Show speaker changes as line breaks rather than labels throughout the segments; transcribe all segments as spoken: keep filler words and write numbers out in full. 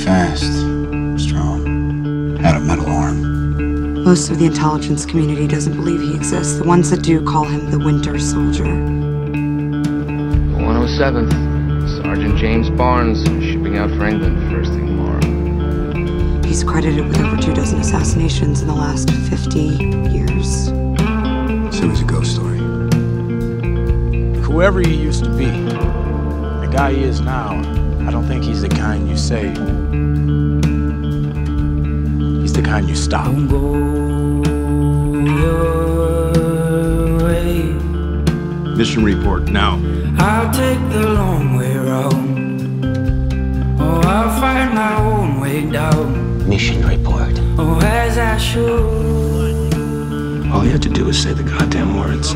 fast, strong, had a metal arm.
Most of the intelligence community doesn't believe he exists. The ones that do call him the Winter Soldier.
one oh seventh, Sergeant James Barnes, shipping out for England first thing tomorrow.
He's credited with over two dozen assassinations in the last fifty years.
So it was a ghost story.
Whoever he used to be, the guy he is now, I don't think he's the kind you say. He's the kind you stop.
Don't go your way.
Mission report now.
I'll take the long way round. Oh, I'll find my own way down.
Mission report.
Oh, as I should.
All you had to do was say the goddamn words.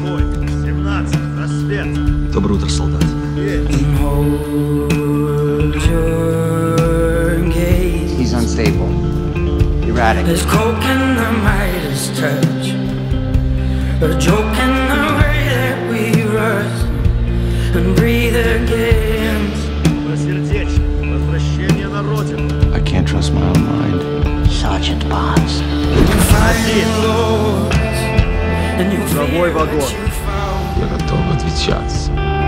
Доброе утро, солдат.
And hold your gaze.
He's unstable. Erratic.
There's coke in the Midas touch. A joke in the way that we rush and breathe again.
I can't trust my own mind.
Sergeant Barnes.
Правой вагон. Я готов отвечать.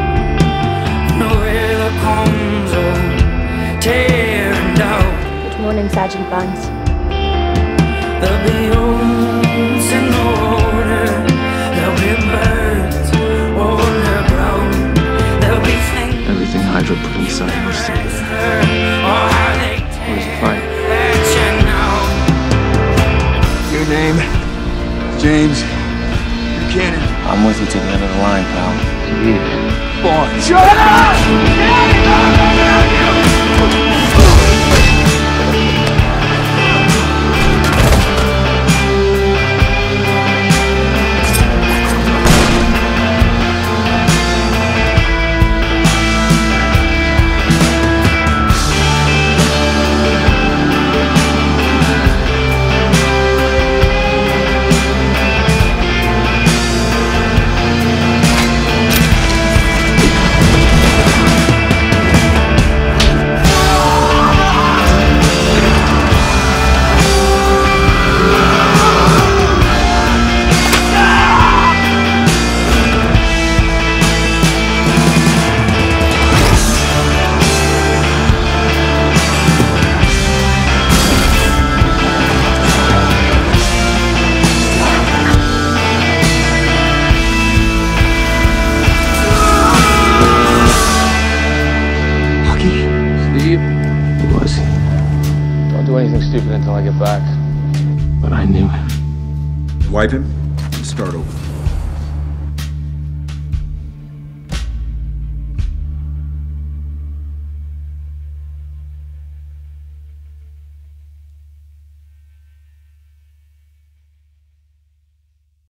Good morning, Sergeant Barnes.
There'll be oats in order. There'll be birds on the ground. There'll be things.
Everything Hydra put inside was still there. Where's the fight? Your name? James Buchanan.
I'm with you to the end of the line, pal.
Barnes.
Shut up!
Who was he?
Don't do anything stupid until I get back.
But I knew him.
Wipe him, start over.